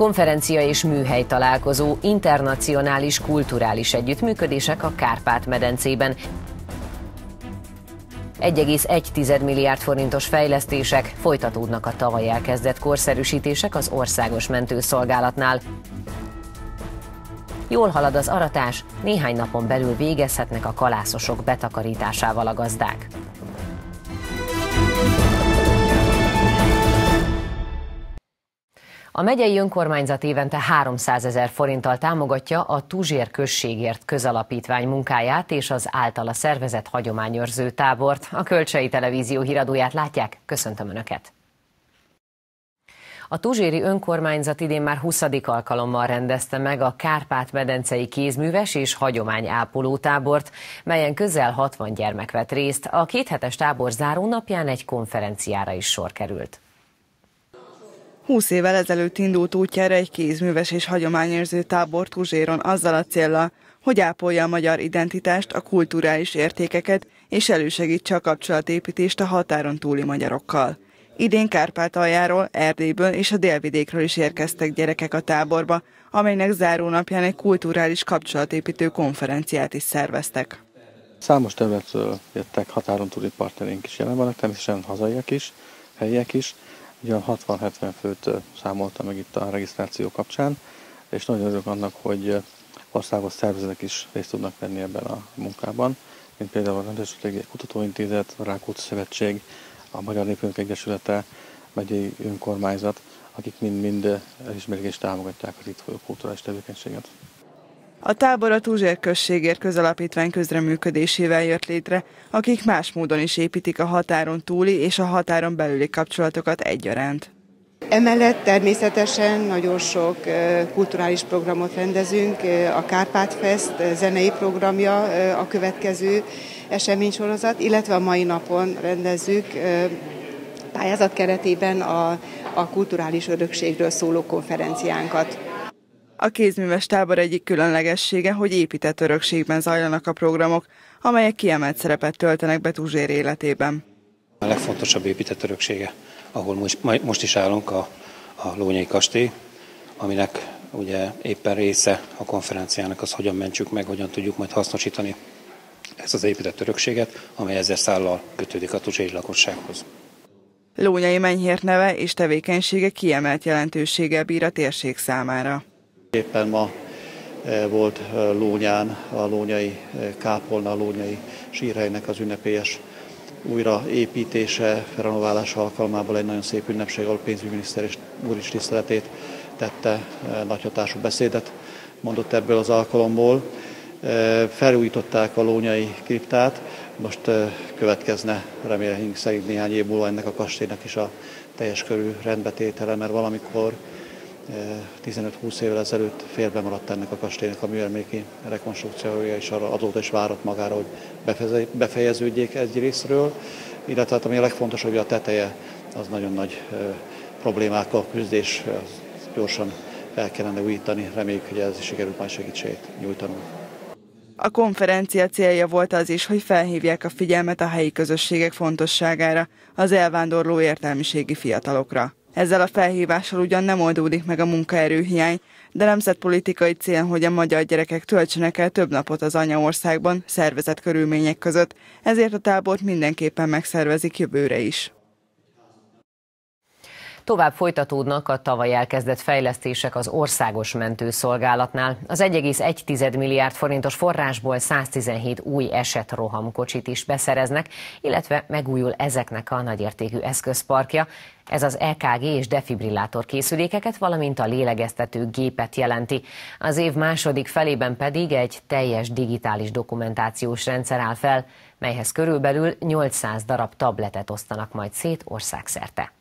Konferencia és műhely találkozó, internacionális kulturális együttműködések a Kárpát-medencében. 1,1 milliárd forintos fejlesztések, folytatódnak a tavaly elkezdett korszerűsítések az Országos Mentőszolgálatnál. Jól halad az aratás, néhány napon belül végezhetnek a kalászosok betakarításával a gazdák. A megyei önkormányzat évente 300 000 forinttal támogatja a Tuzsér Községért Közalapítvány munkáját és az általa szervezett hagyományőrző tábort. A Kölcsei Televízió híradóját látják, köszöntöm Önöket! A tuzséri önkormányzat idén már 20. alkalommal rendezte meg a Kárpát-medencei kézműves és hagyományápoló tábort, melyen közel 60 gyermek vett részt. A kéthetes tábor zárónapján egy konferenciára is sor került. 20 évvel ezelőtt indult útjára egy kézműves és hagyományőrző tábor Tuzséron azzal a céllal, hogy ápolja a magyar identitást, a kulturális értékeket és elősegítse a kapcsolatépítést a határon túli magyarokkal. Idén Kárpátaljáról, Erdélyből és a délvidékről is érkeztek gyerekek a táborba, amelynek zárónapján egy kulturális kapcsolatépítő konferenciát is szerveztek. Számos területről jöttek határon túli partnereink is jelen vannak, természetesen hazaiak is, helyiek is. Ugyan 60-70 főt számolta meg itt a regisztráció kapcsán, és nagyon örülök annak, hogy országos szervezetek is részt tudnak venni ebben a munkában, mint például a Rendes Stratégiai Kutatóintézet, a Rákóczi Szövetség, a Magyar Népünk Egyesülete, megyei önkormányzat, akik mind-mind elismerik és támogatják az itt folyó kulturális tevékenységet. A tábor a Tuzsér Községért Közalapítvány közreműködésével jött létre, akik más módon is építik a határon túli és a határon belüli kapcsolatokat egyaránt. Emellett természetesen nagyon sok kulturális programot rendezünk, a Kárpát-fest zenei programja a következő eseménysorozat, illetve a mai napon rendezzük pályázat keretében a kulturális örökségről szóló konferenciánkat. A kézműves tábor egyik különlegessége, hogy épített örökségben zajlanak a programok, amelyek kiemelt szerepet töltenek be Tuzsér életében. A legfontosabb épített öröksége, ahol most is állunk, a Lónyai kastély, aminek ugye éppen része a konferenciának az, hogyan mentsük meg, hogyan tudjuk majd hasznosítani ezt az épített örökséget, amely ezzel szállal kötődik a tuzséri lakossághoz. Lónyai Menyhért neve és tevékenysége kiemelt jelentőséggel bír a térség számára. Éppen ma volt Lónyán a lónyai kápolna, a lónyai sírhelynek az ünnepélyes újraépítése, renoválása alkalmából egy nagyon szép ünnepség, ahol a pénzügyminiszter és úr is tiszteletét tette, nagy hatású beszédet mondott ebből az alkalomból. Felújították a lónyai kriptát, most következne remélhetőleg szerint néhány év múlva ennek a kastélynak is a teljes körű rendbetétele, mert valamikor 15-20 évvel ezelőtt félbe maradt ennek a kastélynak a műemléki rekonstrukciója, és azóta is várott magára, hogy befejeződjék egy részről, illetve hát ami a legfontosabb, hogy a teteje az nagyon nagy problémákkal küzd, és gyorsan el kellene újítani. Reméljük, hogy ez is sikerült majd segítséget nyújtanunk. A konferencia célja volt az is, hogy felhívják a figyelmet a helyi közösségek fontosságára, az elvándorló értelmiségi fiatalokra. Ezzel a felhívással ugyan nem oldódik meg a munkaerőhiány, de nemzetpolitikai cél, hogy a magyar gyerekek töltsenek el több napot az anyaországban, szervezett körülmények között, ezért a tábort mindenképpen megszervezik jövőre is. Tovább folytatódnak a tavaly elkezdett fejlesztések az Országos Mentőszolgálatnál. Az 1,1 milliárd forintos forrásból 117 új esetrohamkocsit is beszereznek, illetve megújul ezeknek a nagyértékű eszközparkja. Ez az EKG és defibrillátor készülékeket, valamint a lélegeztető gépet jelenti. Az év második felében pedig egy teljes digitális dokumentációs rendszer áll fel, melyhez körülbelül 800 darab tabletet osztanak majd szét országszerte.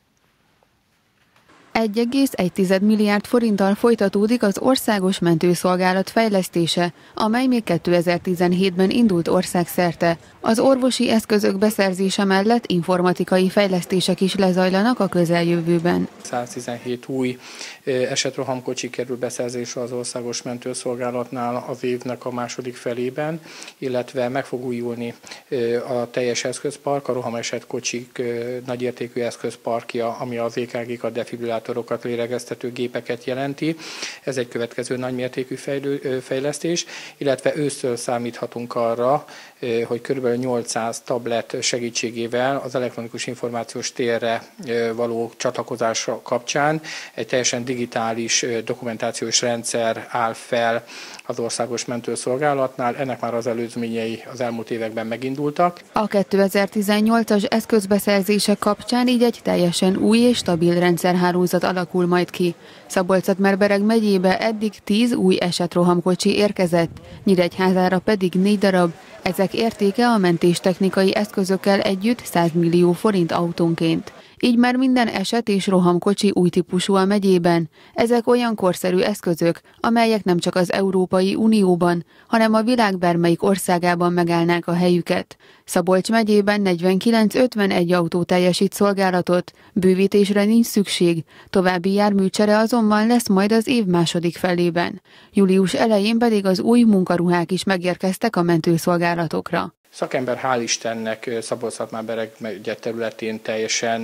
1,1 milliárd forinttal folytatódik az Országos Mentőszolgálat fejlesztése, amely még 2017-ben indult országszerte. Az orvosi eszközök beszerzése mellett informatikai fejlesztések is lezajlanak a közeljövőben. 117 új esetrohamkocsi kerül beszerzésre az Országos Mentőszolgálatnál az évnek a második felében, illetve meg fog újulni a teljes eszközpark, a rohamesetkocsik nagyértékű eszközparkja, ami az EKG-kat, defibrillátor ventilátorokat, lélegeztető gépeket jelenti. Ez egy következő nagymértékű fejlesztés, illetve ősztől számíthatunk arra, hogy kb. 800 tablet segítségével az elektronikus információs térre való csatlakozása kapcsán egy teljesen digitális dokumentációs rendszer áll fel az Országos Mentőszolgálatnál. Ennek már az előzményei az elmúlt években megindultak. A 2018-as eszközbeszerzések kapcsán így egy teljesen új és stabil rendszerhálózat alakul majd ki. Szabolcs-Szatmár-Bereg megyébe eddig 10 új esetrohamkocsi érkezett, Nyíregyházára pedig 4 darab. Ezek értéke a mentéstechnikai eszközökkel együtt 100 millió forint autónként. Így már minden eset és rohamkocsi új típusú a megyében. Ezek olyan korszerű eszközök, amelyek nem csak az Európai Unióban, hanem a világ bármelyik országában megállnák a helyüket. Szabolcs megyében 49-51 autó teljesít szolgálatot, bővítésre nincs szükség, további járműcsere azonban lesz majd az év második felében. Július elején pedig az új munkaruhák is megérkeztek a mentőszolgálatokra. Szakember, hál' Istennek, Szabolcs-Szatmár-Bereg megye területén teljesen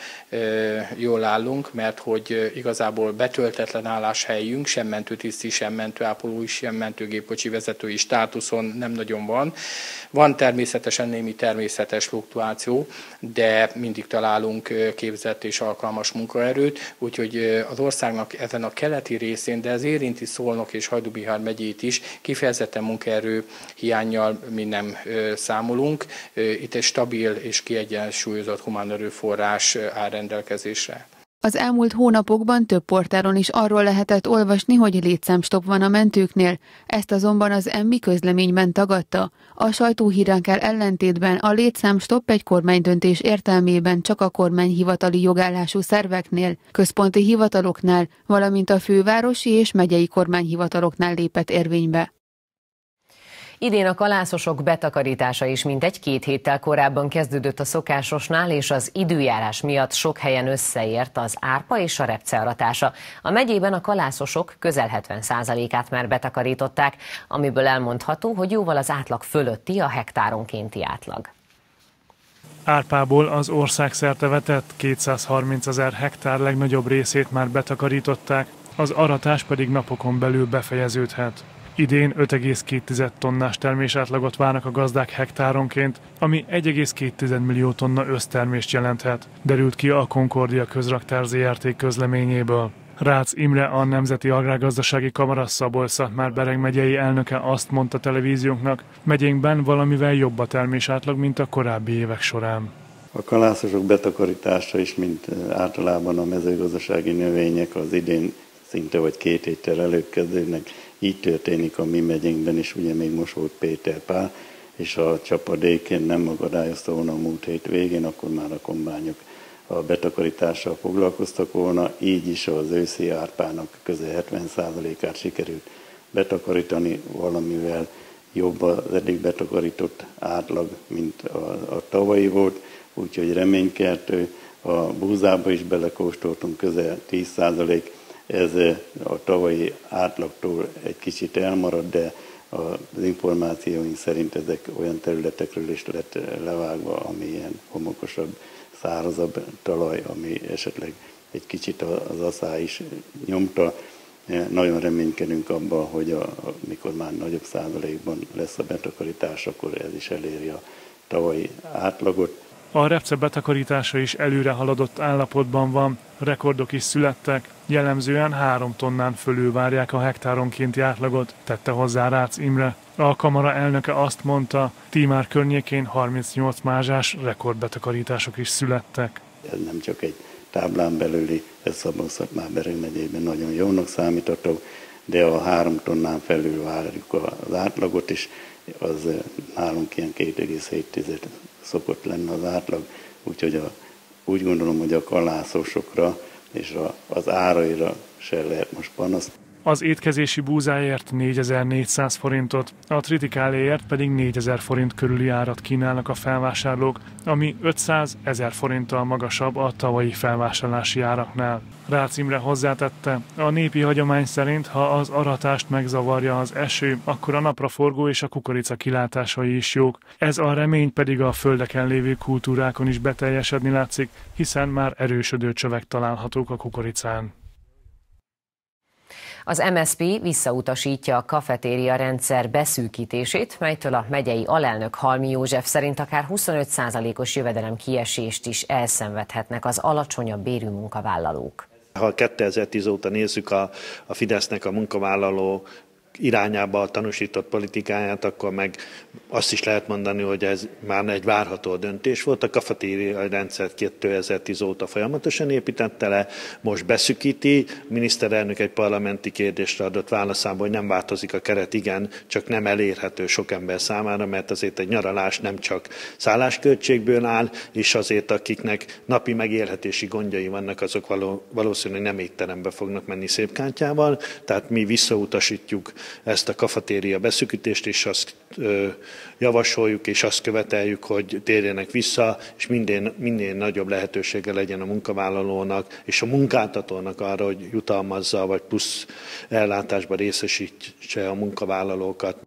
jól állunk, mert hogy igazából betöltetlen álláshelyünk, sem mentőtiszti, sem mentőápolói, sem mentőgépkocsi vezetői státuszon nem nagyon van. Van természetesen némi természetes fluktuáció, de mindig találunk képzett és alkalmas munkaerőt, úgyhogy az országnak ezen a keleti részén, de ez érinti Szolnok és Hajdú-Bihar megyét is, kifejezetten munkaerő hiánnyal mi nem számolunk. Itt egy stabil és kiegyensúlyozott humán erőforrás áll rendelkezésre. Az elmúlt hónapokban több portálon is arról lehetett olvasni, hogy létszámstopp van a mentőknél. Ezt azonban az MI közleményben tagadta. A sajtóhírekkel ellentétben a létszámstopp egy kormánydöntés értelmében csak a kormányhivatali jogállású szerveknél, központi hivataloknál, valamint a fővárosi és megyei kormányhivataloknál lépett érvénybe. Idén a kalászosok betakarítása is mintegy 2 héttel korábban kezdődött a szokásosnál, és az időjárás miatt sok helyen összeért az árpa és a repce aratása. A megyében a kalászosok közel 70%-át már betakarították, amiből elmondható, hogy jóval az átlag fölötti a hektáronkénti átlag. Árpából az országszerte vetett 230 000 hektár legnagyobb részét már betakarították, az aratás pedig napokon belül befejeződhet. Idén 5,2 tonnás termésátlagot várnak a gazdák hektáronként, ami 1,2 millió tonna össztermést jelenthet, derült ki a Concordia Közraktár Zrt. Közleményéből. Rácz Imre, a Nemzeti Agrárgazdasági Kamara Szabolcs-Szatmár-Bereg megyei elnöke azt mondta televíziónknak, megyénkben valamivel jobb a termésátlag, mint a korábbi évek során. A kalászosok betakarítása is, mint általában a mezőgazdasági növények, az idén szinte vagy 2 héttel előbb kezdődnek. Így történik a mi megyénkben is, ugye még most volt Péter Pál, és a csapadék nem akadályozta volna a múlt hét végén, akkor már a kombányok a betakarítással foglalkoztak volna, így is az őszi árpának közel 70%-át sikerült betakarítani, valamivel jobb az eddig betakarított átlag, mint a tavalyi volt, úgyhogy reménykeltő. A búzába is belekóstoltunk, közel 10%, ez a tavalyi átlagtól egy kicsit elmarad, de az információink szerint ezek olyan területekről is lett levágva, ami ilyen homokosabb, szárazabb talaj, ami esetleg egy kicsit az aszály is nyomta. Nagyon reménykedünk abban, hogy mikor már nagyobb százalékban lesz a betakarítás, akkor ez is eléri a tavalyi átlagot. A repce betakarítása is előre haladott állapotban van, rekordok is születtek, jellemzően 3 tonnán fölül várják a hektáronkénti átlagot, tette hozzá Rácz Imre. A kamara elnöke azt mondta, Tímár környékén 38 mázsás rekordbetakarítások is születtek. Ez nem csak egy táblán belüli, ez Szabolcs-Szatmár-Bereg megyében nagyon jónak számítható, de a 3 tonnán felül várjuk az átlagot is, az nálunk ilyen 2,7 szokott lenne az átlag, úgyhogy úgy gondolom, hogy a kalászosokra és az áraira se lehet most panasz. Az étkezési búzáért 4400 forintot, a tritikáléért pedig 4000 forint körüli árat kínálnak a felvásárlók, ami 500-1000 forinttal magasabb a tavalyi felvásárlási áraknál. Rácz Imre hozzátette, a népi hagyomány szerint, ha az aratást megzavarja az eső, akkor a napraforgó és a kukorica kilátásai is jók. Ez a remény pedig a földeken lévő kultúrákon is beteljesedni látszik, hiszen már erősödő csövek találhatók a kukoricán. Az MSZP visszautasítja a kafetéria rendszer beszűkítését, melytől a megyei alelnök Halmi József szerint akár 25%-os jövedelem kiesést is elszenvedhetnek az alacsonyabb bérű munkavállalók. Ha 2010 óta nézzük a Fidesznek a munkavállaló irányába a tanúsított politikáját, akkor meg azt is lehet mondani, hogy ez már egy várható döntés volt. A kafetéria rendszert 2010 óta folyamatosan építette le, most beszűkíti. A miniszterelnök egy parlamenti kérdésre adott válaszában, hogy nem változik a keret, igen, csak nem elérhető sok ember számára, mert azért egy nyaralás nem csak szállásköltségből áll, és azért akiknek napi megélhetési gondjai vannak, azok valószínűleg nem étterembe fognak menni szépkártyával. Tehát mi visszautasítjuk ezt a kafetéria beszűkítést, és azt javasoljuk, és azt követeljük, hogy térjenek vissza, és minél nagyobb lehetősége legyen a munkavállalónak és a munkáltatónak arra, hogy jutalmazza, vagy plusz ellátásba részesítse a munkavállalókat.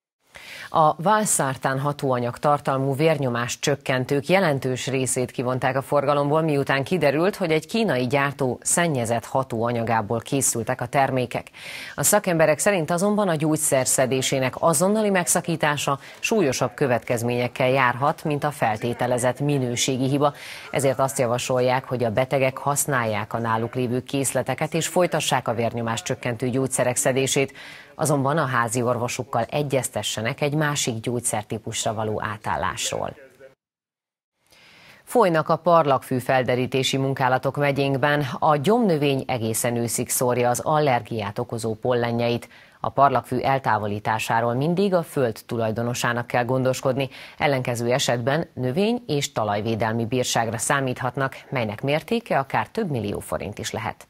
A valszartán hatóanyag tartalmú vérnyomás csökkentők jelentős részét kivonták a forgalomból, miután kiderült, hogy egy kínai gyártó szennyezett hatóanyagából készültek a termékek. A szakemberek szerint azonban a gyógyszer szedésének azonnali megszakítása súlyosabb következményekkel járhat, mint a feltételezett minőségi hiba. Ezért azt javasolják, hogy a betegek használják a náluk lévő készleteket és folytassák a vérnyomás csökkentő gyógyszerek szedését. Azonban a házi orvosukkal egyeztessenek egy másik gyógyszertípusra való átállásról. Folynak a parlagfű felderítési munkálatok megyénkben, a gyomnövény egészen őszig szórja az allergiát okozó pollenjeit. A parlagfű eltávolításáról mindig a föld tulajdonosának kell gondoskodni, ellenkező esetben növény- és talajvédelmi bírságra számíthatnak, melynek mértéke akár több millió forint is lehet.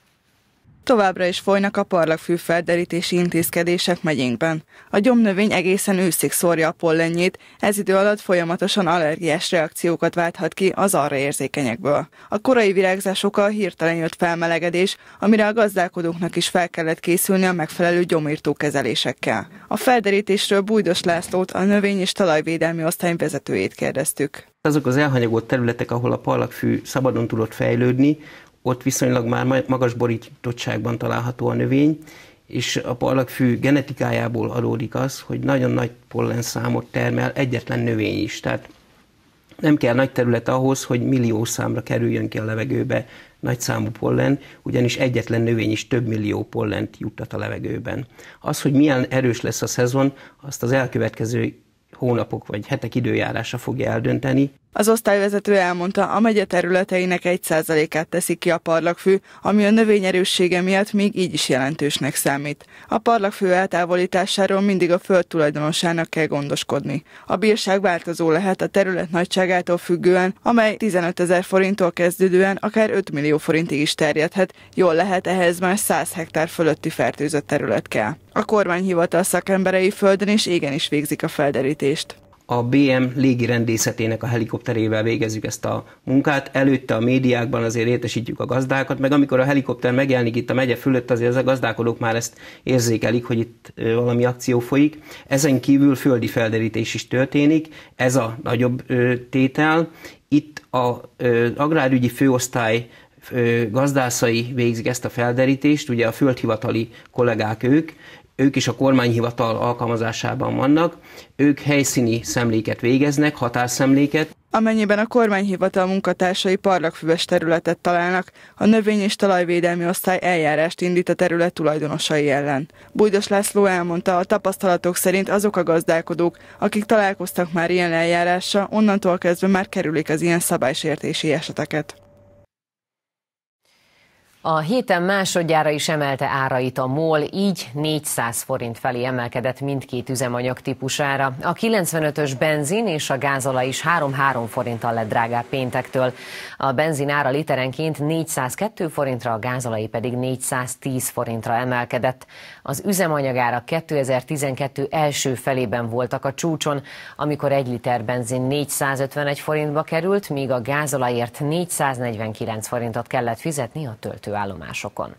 Továbbra is folynak a parlagfű felderítési intézkedések megyénkben. A gyomnövény egészen őszig szórja a pollenjét, ez idő alatt folyamatosan allergiás reakciókat válthat ki az arra érzékenyekből. A korai virágzás oka a hirtelen jött felmelegedés, amire a gazdálkodóknak is fel kellett készülni a megfelelő gyomírtó kezelésekkel. A felderítésről Bújdos Lászlót, a növény- és talajvédelmi osztály vezetőjét kérdeztük. Azok az elhanyagolt területek, ahol a parlagfű szabadon tudott fejlődni, ott viszonylag már magas borítottságban található a növény, és a parlagfű genetikájából adódik az, hogy nagyon nagy pollenszámot termel egyetlen növény is. Tehát nem kell nagy terület ahhoz, hogy millió számra kerüljön ki a levegőbe nagy számú pollen, ugyanis egyetlen növény is több millió pollent juttat a levegőben. Az, hogy milyen erős lesz a szezon, azt az elkövetkező hónapok vagy hetek időjárása fogja eldönteni. Az osztályvezető elmondta, a megye területeinek 1%-át teszik ki a parlagfű, ami a növény erőssége miatt még így is jelentősnek számít. A parlagfű eltávolításáról mindig a föld tulajdonosának kell gondoskodni. A bírság változó lehet a terület nagyságától függően, amely 15 000 forinttól kezdődően akár 5 millió forintig is terjedhet, jól lehet ehhez már 100 hektár fölötti fertőzött terület kell. A kormányhivatal szakemberei földön és égen is végzik a felderítést. A BM légirendészetének a helikopterével végezzük ezt a munkát. Előtte a médiákban azért értesítjük a gazdákat, meg amikor a helikopter megjelenik itt a megye fölött, azért a gazdálkodók már ezt érzékelik, hogy itt valami akció folyik. Ezen kívül földi felderítés is történik, ez a nagyobb tétel. Itt az agrárügyi főosztály gazdászai végzik ezt a felderítést, ugye a földhivatali kollégák ők is a kormányhivatal alkalmazásában vannak, ők helyszíni szemléket végeznek, határszemléket. Amennyiben a kormányhivatal munkatársai parlagfüves területet találnak, a növény- és talajvédelmi osztály eljárást indít a terület tulajdonosai ellen. Bújdos László elmondta, a tapasztalatok szerint azok a gazdálkodók, akik találkoztak már ilyen eljárással, onnantól kezdve már kerülik az ilyen szabálysértési eseteket. A héten másodjára is emelte árait a MOL, így 400 forint felé emelkedett mindkét üzemanyag típusára. A 95-ös benzin és a gázolaj is 3-3 forinttal lett drágább péntektől. A benzin ára literenként 402 forintra, a gázolaj pedig 410 forintra emelkedett. Az üzemanyagárak 2012 első felében voltak a csúcson, amikor 1 liter benzin 451 forintba került, míg a gázolajért 449 forintot kellett fizetni a töltőállomásokon.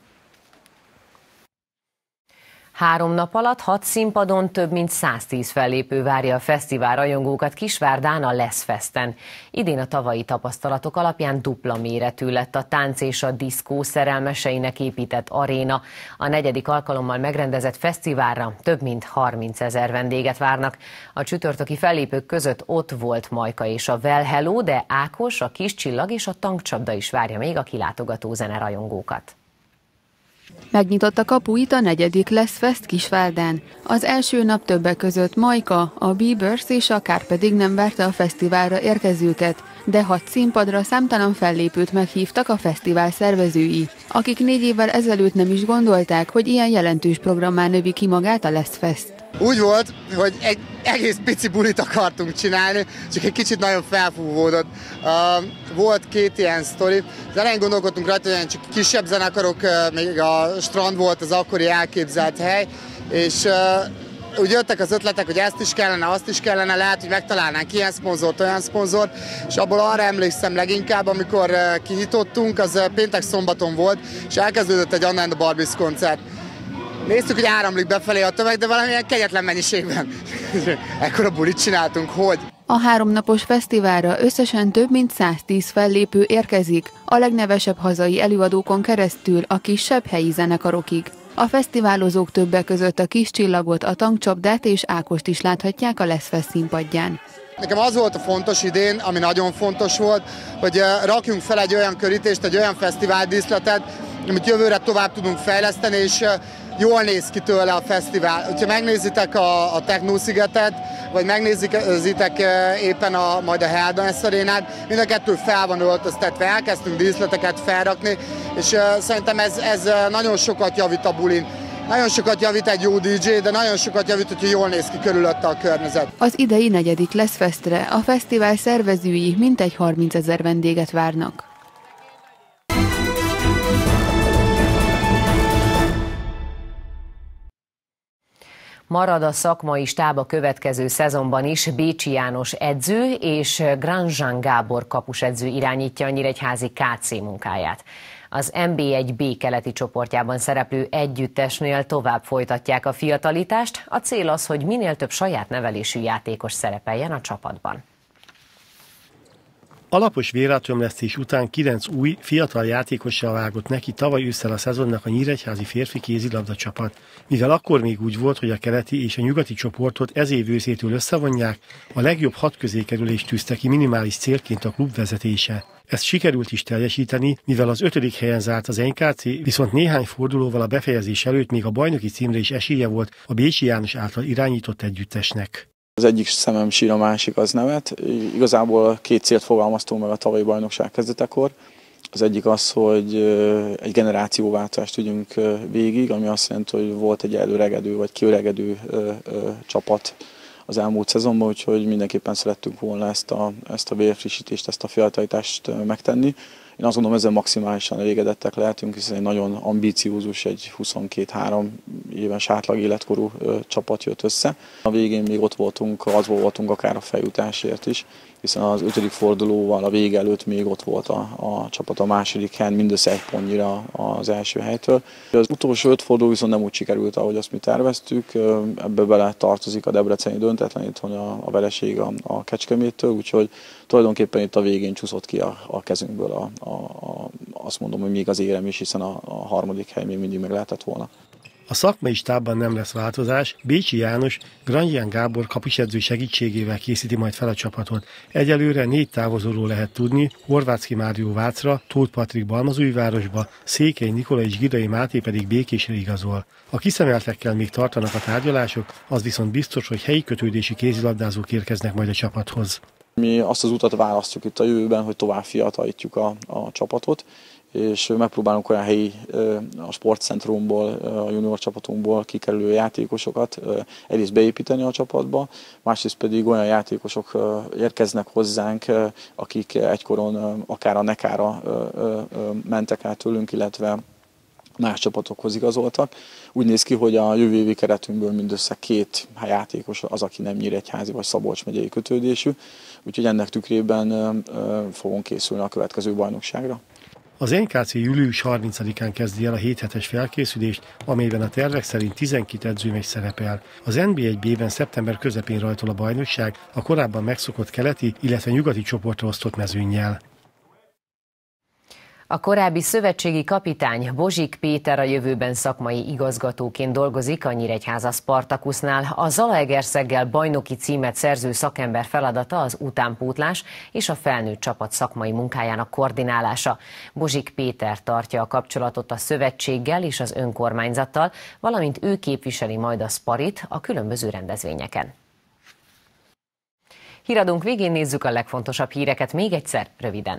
3 nap alatt 6 színpadon több mint 110 fellépő várja a fesztivál rajongókat Kisvárdán a Lesz Festen. Idén a tavalyi tapasztalatok alapján dupla méretű lett a tánc és a diszkó szerelmeseinek épített aréna. A 4. alkalommal megrendezett fesztiválra több mint 30 000 vendéget várnak. A csütörtöki fellépők között ott volt Majka és a Well Hello, de Ákos, a Kis Csillag és a Tankcsapda is várja még a kilátogató zenerajongókat. Megnyitotta kapuit a 4. Lesz Fest Kisvárdán. Az első nap többek között Majka, a Bieber's és a Kár pedig nem várta a fesztiválra érkezőket, de 6 színpadra számtalan fellépőt meghívtak a fesztivál szervezői, akik 4 évvel ezelőtt nem is gondolták, hogy ilyen jelentős programmá növi ki magát a Lesz Fest. Úgy volt, hogy egy egész pici bulit akartunk csinálni, csak egy kicsit nagyon felfúvódott. Volt 2 ilyen sztori. Az elején gondolkodtunk rajta, hogy csak kisebb zenekarok, még a Strand volt az akkori elképzelt hely, és úgy jöttek az ötletek, hogy ezt is kellene, azt is kellene, lehet, hogy megtalálnánk ilyen szponzort, olyan szponzort, és abból arra emlékszem leginkább, amikor kinyitottunk, az péntek-szombaton volt, és elkezdődött egy Anna and the Barbies koncert. Néztük, hogy áramlik befelé a tömeg, de valamilyen kegyetlen mennyiségben. Ekkora bulit csináltunk, hogy... A 3 napos fesztiválra összesen több mint 110 fellépő érkezik, a legnevesebb hazai előadókon keresztül a kisebb helyi zenekarokig. A fesztiválozók többek között a Kis Csillagot, a Tankcsapdát és Ákost is láthatják a Lesz Fest színpadján. Nekem az volt a fontos idén, ami nagyon fontos volt, hogy rakjunk fel egy olyan körítést, egy olyan fesztiváldíszletet, amit jövőre tovább tudunk fejleszteni, és jól néz ki tőle a fesztivál. Ha megnézitek a Techno-szigetet, vagy megnézitek éppen majd a Helldance arénát, mind a kettő fel van öltöztetve, elkezdtünk díszleteket felrakni, és szerintem ez nagyon sokat javít a bulin. Nagyon sokat javít egy jó DJ, de nagyon sokat javít, hogyha jól néz ki körülötte a környezet. Az idei 4. Lesz Festre a fesztivál szervezői mintegy 30 000 vendéget várnak. Marad a szakmai stáb a következő szezonban is. Bécsi János edző és Grandjean Gábor kapusedző irányítja a nyíregyházi KC munkáját. Az NB1B keleti csoportjában szereplő együttesnél tovább folytatják a fiatalítást. A cél az, hogy minél több saját nevelésű játékos szerepeljen a csapatban. Alapos vérátömlesztés után 9 új, fiatal játékossal vágott neki tavaly ősszel a szezonnak a nyíregyházi férfi kézilabda csapat. Mivel akkor még úgy volt, hogy a keleti és a nyugati csoportot ez év őszétől összevonják, a legjobb 6 közé kerülést tűzte ki minimális célként a klub vezetése. Ezt sikerült is teljesíteni, mivel az 5. helyen zárt az NKC, viszont néhány fordulóval a befejezés előtt még a bajnoki címre is esélye volt a Bécsi János által irányított együttesnek. Az egyik szemem sír, a másik az nevet. Igazából 2 célt fogalmaztunk meg a tavalyi bajnokság kezdetekor. Az egyik az, hogy egy generációváltást tudjunk végig, ami azt jelenti, hogy volt egy előregedő vagy kiöregedő csapat az elmúlt szezonban, úgyhogy mindenképpen szerettünk volna ezt a vérfrissítést, ezt a fiatalítást megtenni. Én azt gondolom, ezzel maximálisan elégedettek lehetünk, hiszen egy nagyon ambíciózus, egy 22-3 éves átlag életkorú csapat jött össze. A végén még ott voltunk akár a feljutásért is, hiszen az 5. fordulóval a vége előtt még ott volt a csapat a második helyen, mindössze 1 pontnyira az első helytől. Az utolsó 5 forduló viszont nem úgy sikerült, ahogy azt mi terveztük. Ebbe bele tartozik a debreceni döntetlen, itthon a vereség a Kecskeméttől, úgyhogy tulajdonképpen itt a végén csúszott ki a kezünkből azt mondom, hogy még az érem is, hiszen a 3. hely még mindig meg lehetett volna. A szakmai stábban nem lesz változás, Bécsi János Grandjean Gábor kapusedző segítségével készíti majd fel a csapatot. Egyelőre 4 távozóról lehet tudni, Horváthki Mário Vácra, Tóth Patrik Balmazújvárosba, Székely Nikola és Gidai Máté pedig Békésre igazol. A kiszemeltekkel még tartanak a tárgyalások, az viszont biztos, hogy helyi kötődési kézilabdázók érkeznek majd a csapathoz. Mi azt az utat választjuk itt a jövőben, hogy tovább fiatalítjuk a csapatot, és megpróbálunk olyan helyi a sportcentrumból, a junior csapatunkból kikerülő játékosokat egyrészt beépíteni a csapatba, másrészt pedig olyan játékosok érkeznek hozzánk, akik egykoron akár a Nekára mentek át tőlünk, illetve más csapatokhoz igazoltak. Úgy néz ki, hogy a jövő évi keretünkből mindössze 2 játékos az, aki nem nyíregyházi vagy Szabolcs megyei kötődésű, úgyhogy ennek tükrében fogunk készülni a következő bajnokságra. Az NKC július 30-án kezdi el a 7 hetes felkészülést, amelyben a tervek szerint 12 edzőmegy szerepel. Az NB1B-ben szeptember közepén rajtol a bajnokság a korábban megszokott keleti, illetve nyugati csoportra osztott mezőnnyel. A korábbi szövetségi kapitány Bozsik Péter a jövőben szakmai igazgatóként dolgozik a Nyíregyháza Spartakusznál. A Zalaegerszeggel bajnoki címet szerző szakember feladata az utánpótlás és a felnőtt csapat szakmai munkájának koordinálása. Bozsik Péter tartja a kapcsolatot a szövetséggel és az önkormányzattal, valamint ő képviseli majd a Sparit a különböző rendezvényeken. Híradónk végén nézzük a legfontosabb híreket még egyszer röviden.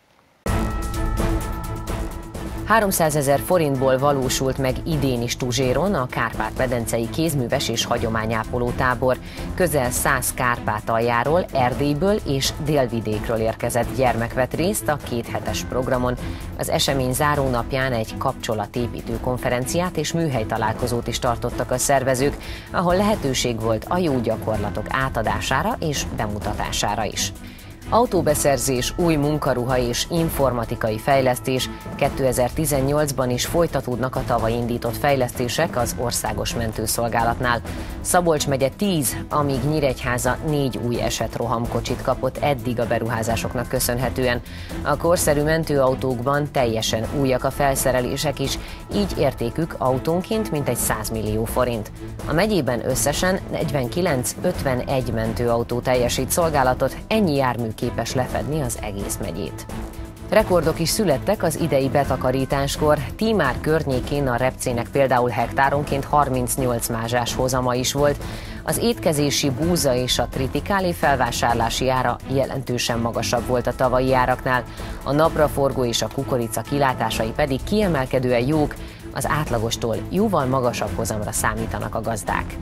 300 000 forintból valósult meg idén is Tuzséron a Kárpát-medencei kézműves és hagyományápoló tábor. Közel 100 Kárpátaljáról, Erdélyből és Délvidékről érkezett gyermek vett részt a 2 hetes programon. Az esemény zárónapján egy kapcsolatépítő konferenciát és műhelytalálkozót is tartottak a szervezők, ahol lehetőség volt a jó gyakorlatok átadására és bemutatására is. Autóbeszerzés, új munkaruha és informatikai fejlesztés. 2018-ban is folytatódnak a tavaly indított fejlesztések az Országos Mentőszolgálatnál. Szabolcs megye 10, amíg Nyíregyháza 4 új esetrohamkocsit kapott eddig a beruházásoknak köszönhetően. A korszerű mentőautókban teljesen újak a felszerelések is, így értékük autónként mintegy 100 millió forint. A megyében összesen 49-51 mentőautó teljesít szolgálatot, ennyi jármű képes lefedni az egész megyét. Rekordok is születtek az idei betakarításkor. Tímár környékén a repcének például hektáronként 38 mázsás hozama is volt. Az étkezési búza és a tritikálé felvásárlási ára jelentősen magasabb volt a tavalyi áraknál. A napraforgó és a kukorica kilátásai pedig kiemelkedően jók, az átlagostól jóval magasabb hozamra számítanak a gazdák.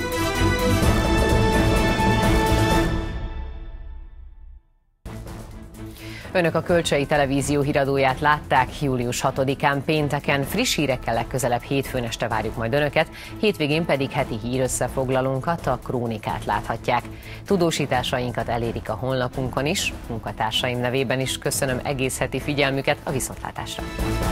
Önök a Kölcsei Televízió híradóját látták július 6-án pénteken. Friss hírekkel legközelebb hétfőn este várjuk majd Önöket, hétvégén pedig heti hírösszefoglalónkat, a Krónikát láthatják. Tudósításainkat elérik a honlapunkon is, munkatársaim nevében is köszönöm egész heti figyelmüket, a viszontlátásra!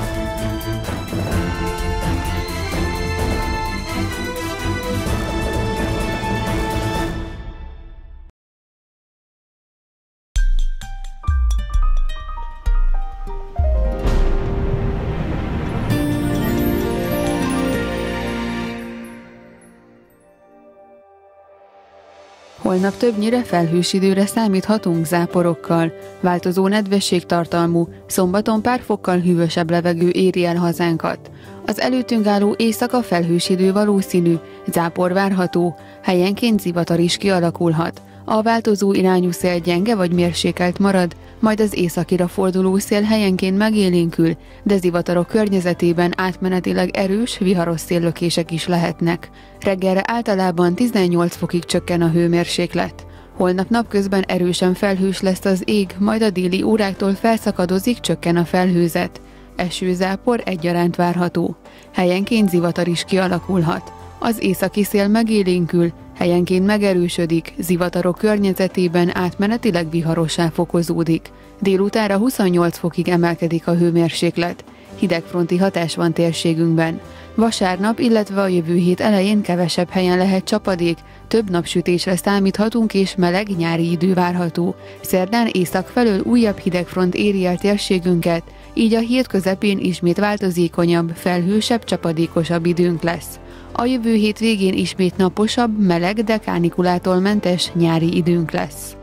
Holnap többnyire felhős időre számíthatunk záporokkal. Változó nedvességtartalmú, szombaton pár fokkal hűvösebb levegő éri el hazánkat. Az előttünk álló éjszaka felhős idő valószínű, zápor várható, helyenként zivatar is kialakulhat. A változó irányú szél gyenge vagy mérsékelt marad, majd az északira forduló szél helyenként megélénkül, de zivatarok környezetében átmenetileg erős, viharos széllökések is lehetnek. Reggelre általában 18 fokig csökken a hőmérséklet. Holnap napközben erősen felhős lesz az ég, majd a déli óráktól felszakadozik, csökken a felhőzet. Esőzápor egyaránt várható. Helyenként zivatar is kialakulhat. Az északi szél megélénkül, helyenként megerősödik, zivatarok környezetében átmenetileg viharossá fokozódik. Délutánra 28 fokig emelkedik a hőmérséklet. Hidegfronti hatás van térségünkben. Vasárnap, illetve a jövő hét elején kevesebb helyen lehet csapadék, több napsütésre számíthatunk és meleg nyári idő várható. Szerdán észak felől újabb hidegfront éri el térségünket, így a hét közepén ismét változékonyabb, felhősebb, csapadékosabb időnk lesz. A jövő hét végén ismét naposabb, meleg, de kánikulától mentes nyári időnk lesz.